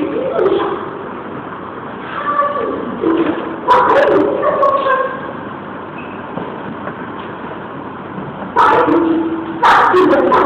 路上，他就是白云的风声，白云大地的大